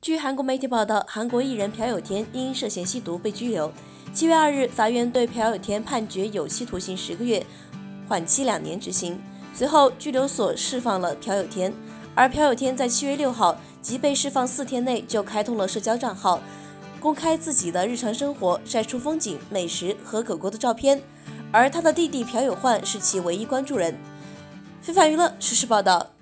据韩国媒体报道，韩国艺人朴有天因涉嫌吸毒被拘留。7月2日，法院对朴有天判决有期徒刑10个月，缓期2年执行。随后，拘留所释放了朴有天，而朴有天在7月6号即被释放4天内就开通了社交账号，公开自己的日常生活，晒出风景、美食和狗狗的照片。而他的弟弟朴有焕是其唯一关注人。非凡娱乐实时报道。